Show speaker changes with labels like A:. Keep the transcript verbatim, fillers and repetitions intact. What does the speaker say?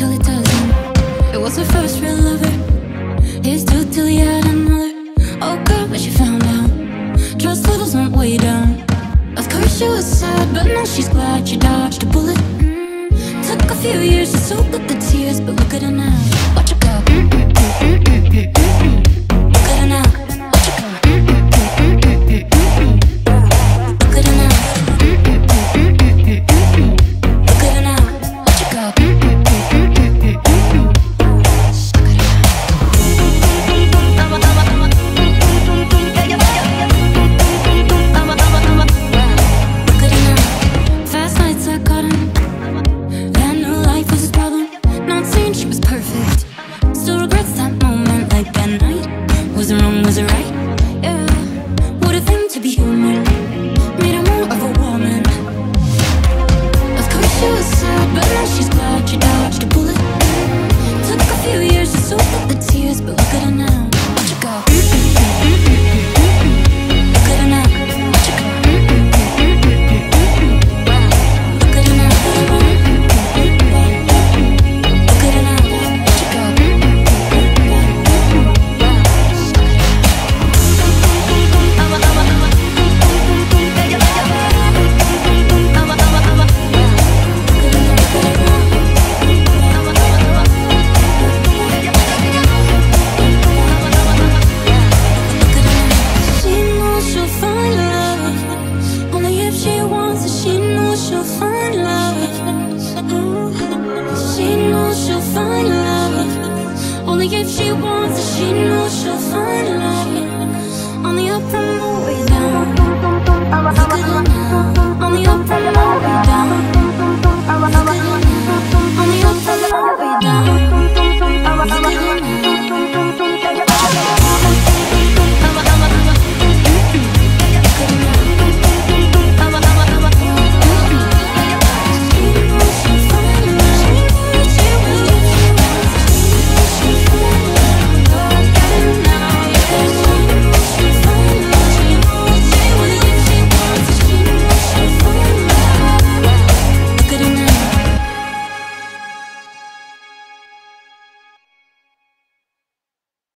A: till it doesn't. It was her first real lover. His too till he had another. Oh God, but she found out. Trust levels went way down. Of course she was sad, but now she's glad she dodged a bullet. mm. Took a few years to soak up the tears, but look at her now. Watch her go. mm -mm -mm -mm -mm -mm -mm. Look at her now. Watch her go. mm -mm -mm -mm -mm -mm -mm. Look at her now. mm -mm -mm -mm -mm -mm -mm. Look at her now. Watch her go. mm -mm -mm -mm -mm -mm -mm. Look at her now. Fast nights I caught him. That new life was his problem. Not saying she was perfect. Still regrets that moment, like that night. Was it wrong, was it right? Yeah. What a thing to be human. Made her more of a woman. Of course she was sad, but now she's glad she dodged a bullet. Took a few years to soak up the tears, but look at her now. Watch her go. Look at her now. Watch her go. Look at her now. Look at her now. Watch her go. She knows she'll find love. Only if she wants it. She knows she'll find love. She knows she'll find love. Only if she wants it. She knows she'll find love.